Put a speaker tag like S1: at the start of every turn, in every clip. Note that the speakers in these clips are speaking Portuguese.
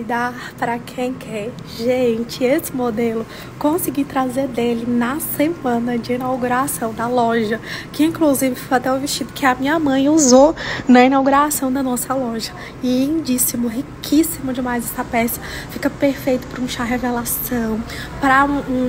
S1: dar pra quem quer. Gente, esse modelo consegui trazer dele na semana de inauguração da loja, que inclusive foi até o vestido que a minha mãe usou na inauguração da nossa loja. E lindíssimo, riquíssimo demais essa peça. Fica perfeito para um chá revelação, para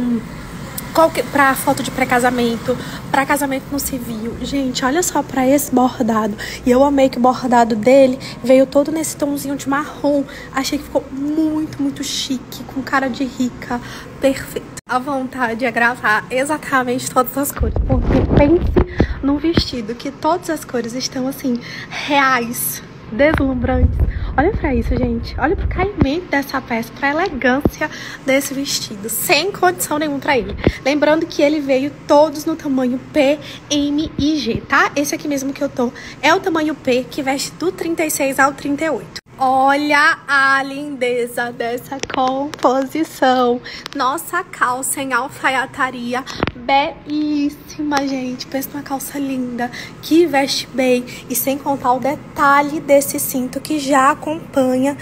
S1: pra foto de pré-casamento, pra casamento no civil. Gente, olha só pra esse bordado. E eu amei que o bordado dele veio todo nesse tomzinho de marrom. Achei que ficou muito, muito chique, com cara de rica. Perfeito. A vontade é gravar exatamente todas as cores, porque pense num vestido que todas as cores estão assim, reais, deslumbrantes. Olha pra isso, gente. Olha pro caimento dessa peça, pra elegância desse vestido. Sem condição nenhuma pra ele. Lembrando que ele veio todos no tamanho P, M e G, tá? Esse aqui mesmo que eu tô é o tamanho P, que veste do 36 ao 38. Olha a lindeza dessa composição. Nossa calça em alfaiataria, belíssima, gente. Pensa numa calça linda, que veste bem. E sem contar o detalhe desse cinto que já acompanha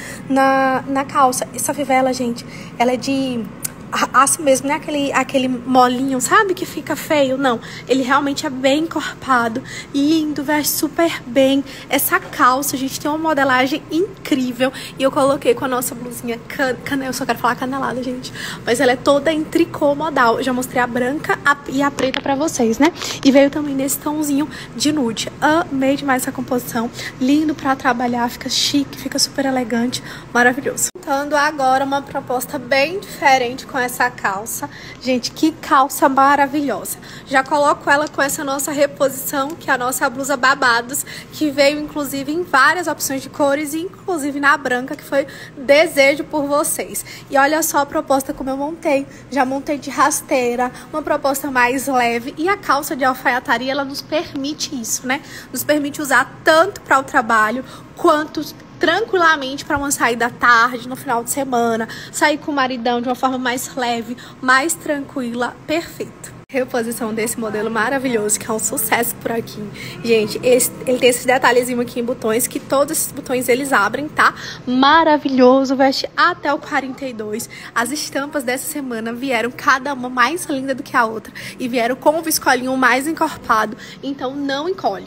S1: na calça. Essa fivela, gente, ela é de aço mesmo, não é aquele molinho, sabe? Que fica feio, não. Ele realmente é bem encorpado, lindo, veste super bem. Essa calça, gente, tem uma modelagem incrível. E eu coloquei com a nossa blusinha eu só quero falar canelada, gente. Mas ela é toda em tricô modal. Eu já mostrei a branca e a preta pra vocês, né? E veio também nesse tomzinho de nude. Amei demais essa composição. Lindo pra trabalhar, fica chique, fica super elegante, maravilhoso. Montando agora uma proposta bem diferente com essa calça. Gente, que calça maravilhosa. Já coloco ela com essa nossa reposição, que é a nossa blusa babados, que veio inclusive em várias opções de cores, e inclusive na branca, que foi desejo por vocês. E olha só a proposta como eu montei. Já montei de rasteira, uma proposta mais leve, e a calça de alfaiataria, ela nos permite isso, né? Nos permite usar tanto para o trabalho, quanto tranquilamente para uma saída à tarde, no final de semana, sair com o maridão de uma forma mais leve, mais tranquila, perfeito. Reposição desse modelo maravilhoso, que é um sucesso por aqui. Gente, ele tem esses detalhezinhos aqui em botões, que todos esses botões eles abrem, tá? Maravilhoso, veste até o 42. As estampas dessa semana vieram cada uma mais linda do que a outra, e vieram com o viscolinho mais encorpado, então não encolhe.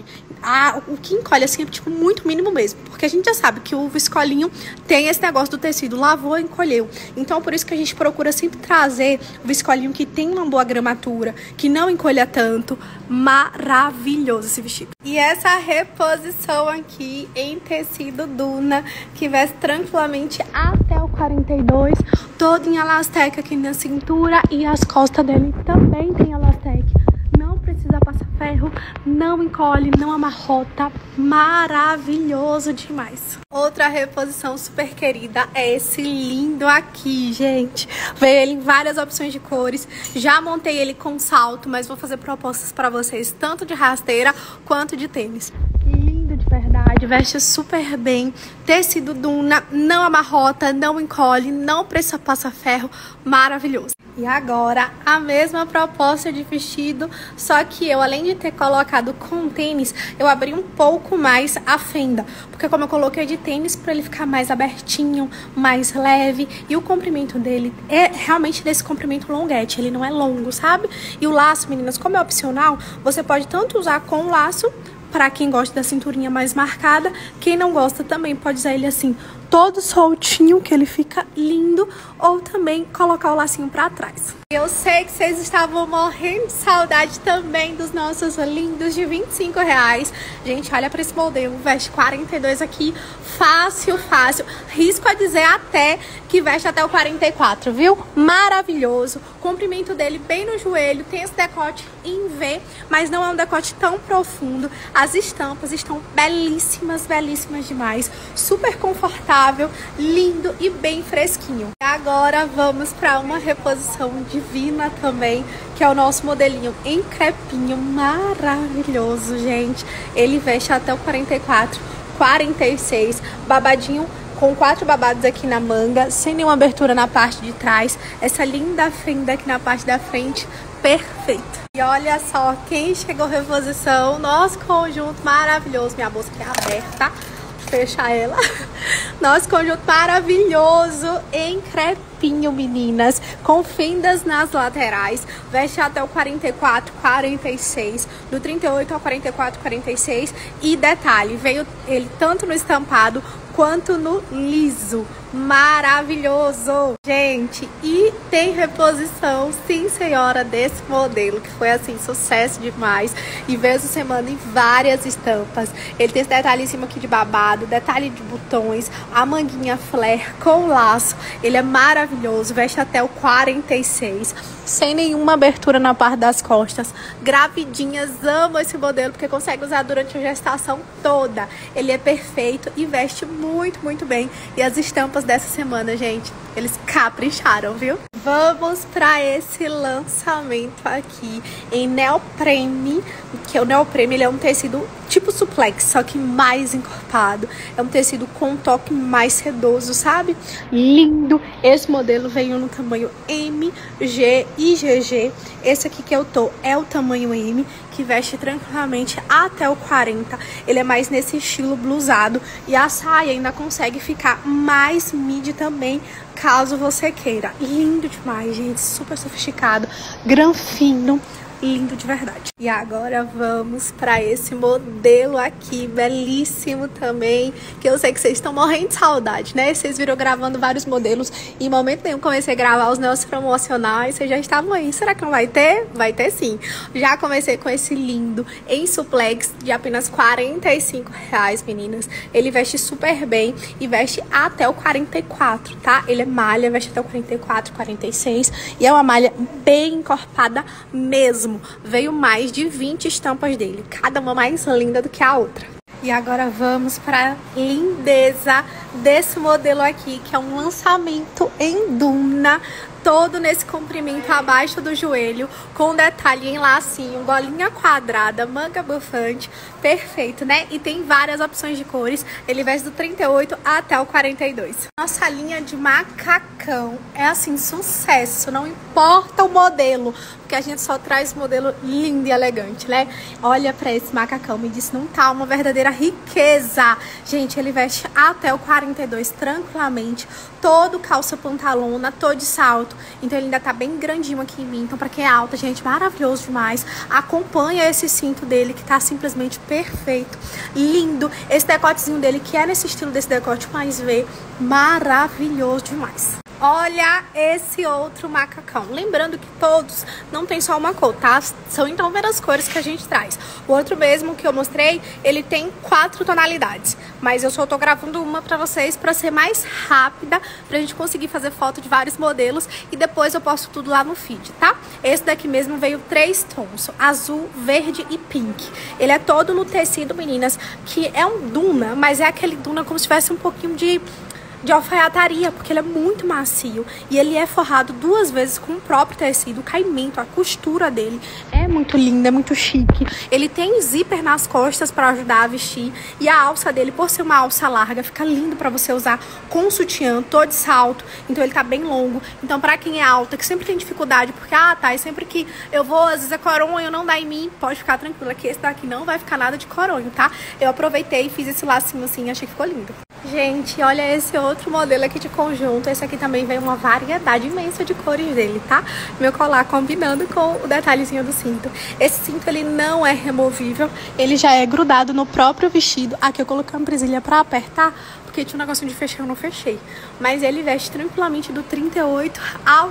S1: O que encolhe assim é tipo muito mínimo mesmo, porque a gente já sabe que o viscolinho tem esse negócio do tecido, lavou e encolheu. Então por isso que a gente procura sempre trazer o viscolinho que tem uma boa gramatura, que não encolha tanto. Maravilhoso esse vestido. E essa reposição aqui em tecido Duna, que veste tranquilamente até o 42, todo em elastec aqui na cintura, e as costas dele também tem elastec. Não precisa passar ferro, não encolhe, não amarrota, maravilhoso demais. Outra reposição super querida é esse lindo aqui, gente. Veio ele em várias opções de cores, já montei ele com salto, mas vou fazer propostas para vocês, tanto de rasteira quanto de tênis. Lindo de verdade, veste super bem, tecido Duna, não amarrota, não encolhe, não precisa passar ferro, maravilhoso. E agora, a mesma proposta de vestido, só que eu, além de ter colocado com tênis, eu abri um pouco mais a fenda. Porque como eu coloquei de tênis, para ele ficar mais abertinho, mais leve. E o comprimento dele é realmente desse comprimento longuete, ele não é longo, sabe? E o laço, meninas, como é opcional, você pode tanto usar com o laço, para quem gosta da cinturinha mais marcada. Quem não gosta também pode usar ele assim, todo soltinho, que ele fica lindo, ou também colocar o lacinho pra trás. Eu sei que vocês estavam morrendo de saudade também dos nossos lindos de R$25. Gente, olha pra esse modelo, veste 42 aqui, fácil, fácil. Risco a dizer até que veste até o 44, viu? Maravilhoso. O comprimento dele bem no joelho, tem esse decote em V, mas não é um decote tão profundo. As estampas estão belíssimas, belíssimas demais. Super confortável, lindo e bem fresquinho. Agora vamos para uma reposição divina também, que é o nosso modelinho em crepinho maravilhoso, gente. Ele veste até o 44, 46, babadinho com 4 babados aqui na manga, sem nenhuma abertura na parte de trás. Essa linda fenda aqui na parte da frente, perfeito. E olha só quem chegou reposição, nosso conjunto maravilhoso. Minha bolsa aqui é aberta. fechar ela. Nosso conjunto maravilhoso em crepinho, meninas, com fendas nas laterais. Veste até o 44, 46, do 38 ao 44, 46. E detalhe, veio ele tanto no estampado quanto no liso. Maravilhoso, gente. E tem reposição, sim senhora, desse modelo, que foi assim, sucesso demais. E veio essa semana em várias estampas. Ele tem esse detalhe em cima aqui de babado, detalhe de botões, a manguinha flare com laço. Ele é maravilhoso, veste até o 46, sem nenhuma abertura na parte das costas. Gravidinhas amam esse modelo, porque consegue usar durante a gestação toda. Ele é perfeito e veste muito, muito bem. E as estampas dessa semana, gente, eles capricharam, viu? Vamos para esse lançamento aqui em neoprene, que é o neoprene, ele é um tecido tipo suplex, só que mais encorpado. É um tecido com um toque mais sedoso, sabe? Lindo! Esse modelo veio no tamanho M, G e GG. Esse aqui que eu tô é o tamanho M, que veste tranquilamente até o 40. Ele é mais nesse estilo blusado e a saia ainda consegue ficar mais midi também, caso você queira. Lindo demais, gente, super sofisticado, granfino, lindo de verdade. E agora vamos para esse modelo aqui, belíssimo também, que eu sei que vocês estão morrendo de saudade, né? Vocês viram gravando vários modelos e em momento nenhum comecei a gravar os meus promocionais, vocês já estavam aí. Será que não vai ter? Vai ter sim. Já comecei com esse lindo em suplex de apenas R$45, meninas. Ele veste super bem e veste até o 44, tá? Ele é malha, veste até o 44, 46 e é uma malha bem encorpada mesmo. Veio mais de 20 estampas dele, cada uma mais linda do que a outra. E agora vamos para a lindeza desse modelo aqui, que é um lançamento em duna, todo nesse comprimento abaixo do joelho, com detalhe em lacinho, golinha quadrada, manga bufante, perfeito, né? E tem várias opções de cores, ele veste do 38 até o 42. Nossa linha de macacão é assim, sucesso, não importa o modelo, porque a gente só traz modelo lindo e elegante, né? Olha pra esse macacão, me disse, não tá uma verdadeira riqueza. Gente, ele veste até o 42 tranquilamente, todo calça pantalona, todo de salto. Então ele ainda tá bem grandinho aqui em mim. Então pra quem é alta, gente, maravilhoso demais. Acompanha esse cinto dele, que tá simplesmente perfeito. Lindo. Esse decotezinho dele, que é nesse estilo desse decote mais V, maravilhoso demais. Olha esse outro macacão. Lembrando que todos não tem só uma cor, tá? São então várias cores que a gente traz. O outro mesmo que eu mostrei, ele tem 4 tonalidades. Mas eu só tô gravando uma pra vocês pra ser mais rápida, pra gente conseguir fazer foto de vários modelos e depois eu posto tudo lá no feed, tá? Esse daqui mesmo veio 3 tons, azul, verde e pink. Ele é todo no tecido, meninas, que é um duna, mas é aquele duna como se tivesse um pouquinho de alfaiataria, porque ele é muito macio e ele é forrado 2 vezes com o próprio tecido, o caimento, a costura dele é muito linda, é muito chique. Ele tem zíper nas costas para ajudar a vestir e a alça dele, por ser uma alça larga, fica lindo para você usar com sutiã, todo de salto, então ele tá bem longo. Então pra quem é alta, que sempre tem dificuldade, porque e sempre que eu vou, às vezes é coronho, não dá em mim, pode ficar tranquila que esse daqui não vai ficar nada de coronho, tá? Eu aproveitei e fiz esse lacinho assim, achei que ficou lindo. Gente, olha esse outro modelo aqui de conjunto. Esse aqui também vem uma variedade imensa de cores dele, tá? Meu colar combinando com o detalhezinho do cinto. Esse cinto, ele não é removível. Ele já é grudado no próprio vestido. Aqui eu coloquei uma presilha pra apertar, porque tinha um negocinho de fechar, eu não fechei. Mas ele veste tranquilamente do 38 ao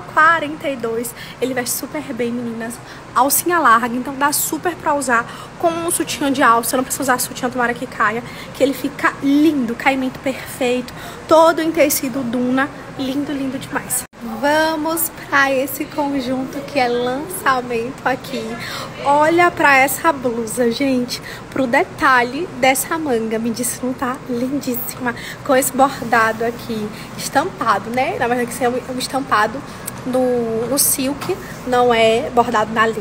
S1: 42. Ele veste super bem, meninas. Alcinha larga, então dá super pra usar com um sutiã de alça. Não precisa usar sutiã, tomara que caia. Que ele fica lindo, caimento perfeito. Todo em tecido duna. Lindo, lindo demais. Vamos pra esse conjunto que é lançamento aqui. Olha pra essa blusa, gente. Pro detalhe dessa manga. Me disse, não tá lindíssima. Com esse bordado aqui, estampado, né? Na verdade, que é um estampado no silk, não é bordado na linha.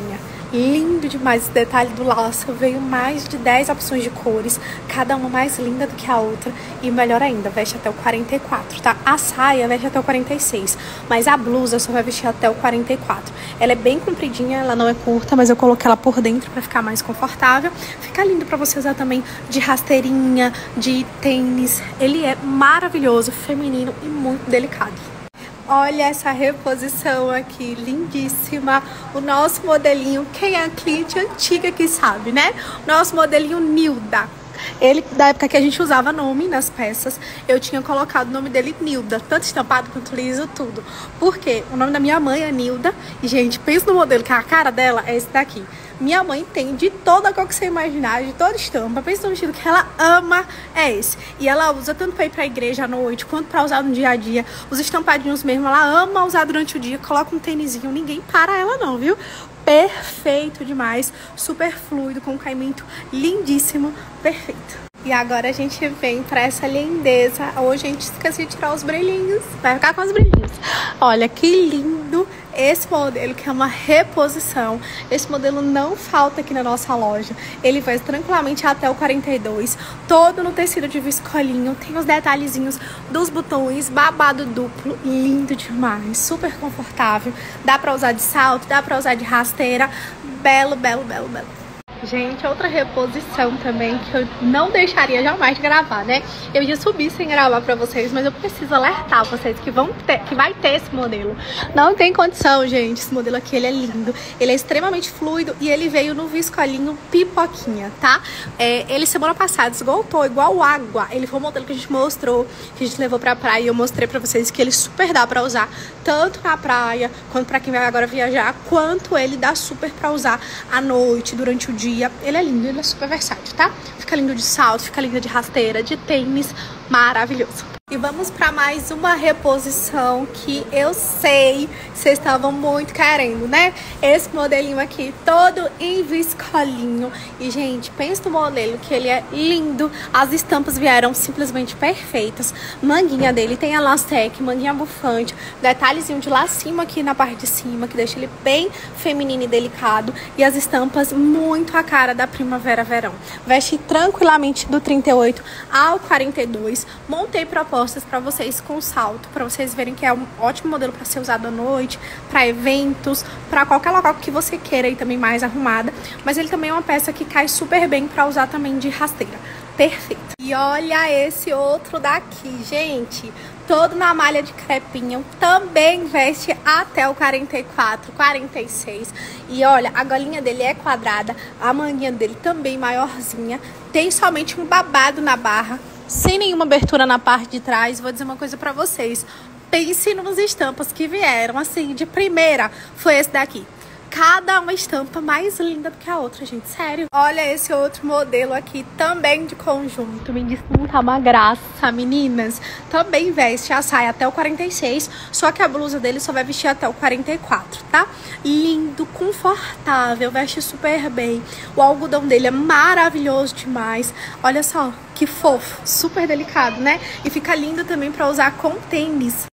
S1: Lindo demais esse detalhe do laço. Veio mais de 10 opções de cores, cada uma mais linda do que a outra. E melhor ainda, veste até o 44, tá? A saia veste até o 46, mas a blusa só vai vestir até o 44. Ela é bem compridinha, ela não é curta, mas eu coloquei ela por dentro pra ficar mais confortável. Fica lindo pra você usar também de rasteirinha, de tênis. Ele é maravilhoso, feminino e muito delicado. Olha essa reposição aqui, lindíssima. O nosso modelinho, quem é a cliente antiga que sabe, né? Nosso modelinho Nilda. Ele, da época que a gente usava nome nas peças, eu tinha colocado o nome dele Nilda, tanto estampado quanto liso, tudo. Porque o nome da minha mãe é Nilda. E, gente, pensa no modelo, que a cara dela é esse daqui. Minha mãe tem de toda a cor que você imaginar, de toda estampa. Pensa no vestido que ela ama, é esse. E ela usa tanto pra ir pra igreja à noite, quanto pra usar no dia a dia. Os estampadinhos mesmo, ela ama usar durante o dia. Coloca um tênisinho, ninguém para ela não, viu? Perfeito demais, super fluido, com um caimento lindíssimo, perfeito. E agora a gente vem pra essa lindeza. Hoje a gente esqueceu de tirar os brilhinhos. Vai ficar com os brilhinhos. Olha que lindo esse modelo, que é uma reposição. Esse modelo não falta aqui na nossa loja. Ele vai tranquilamente até o 42. Todo no tecido de viscolinho. Tem os detalhezinhos dos botões, babado duplo. Lindo demais. Super confortável. Dá pra usar de salto, dá pra usar de rasteira. Belo, belo, belo, belo. Gente, outra reposição também que eu não deixaria jamais de gravar, né? Eu ia subir sem gravar pra vocês, mas eu preciso alertar vocês que vai ter esse modelo. Não tem condição, gente. Esse modelo aqui, ele é lindo. Ele é extremamente fluido e ele veio no viscolinho pipoquinha, tá? Ele semana passada esgotou igual água. Ele foi um modelo que a gente mostrou, que a gente levou pra praia e eu mostrei pra vocês que ele super dá pra usar, tanto na praia, quanto pra quem vai agora viajar, quanto ele dá super pra usar à noite, durante o dia. Ele é lindo, ele é super versátil, tá? Fica lindo de salto, fica lindo de rasteira, de tênis, maravilhoso. E vamos para mais uma reposição que eu sei que vocês estavam muito querendo, né? Esse modelinho aqui, todo em viscolinho. E, gente, pensa no modelo, que ele é lindo. As estampas vieram simplesmente perfeitas. Manguinha dele tem elastec, manguinha bufante, detalhezinho de lacinho aqui na parte de cima, que deixa ele bem feminino e delicado. E as estampas muito a cara da primavera-verão. Veste tranquilamente do 38 ao 42. Montei propostas para vocês com salto, para vocês verem que é um ótimo modelo para ser usado à noite, para eventos, para qualquer local que você queira e também mais arrumada. Mas ele também é uma peça que cai super bem para usar também de rasteira. Perfeito. E olha esse outro daqui, gente. Todo na malha de crepinho, também veste até o 44, 46. E olha, a golinha dele é quadrada, a manguinha dele também maiorzinha. Tem somente um babado na barra, sem nenhuma abertura na parte de trás. Vou dizer uma coisa pra vocês. Pense nos estampas que vieram, assim, de primeira, foi esse daqui. Cada uma estampa mais linda do que a outra, gente, sério. Olha esse outro modelo aqui, também de conjunto. Me diz que não tá uma graça, meninas. Também veste a saia até o 46, só que a blusa dele só vai vestir até o 44, tá? Lindo, confortável, veste super bem. O algodão dele é maravilhoso demais. Olha só, que fofo, super delicado, né? E fica lindo também pra usar com tênis.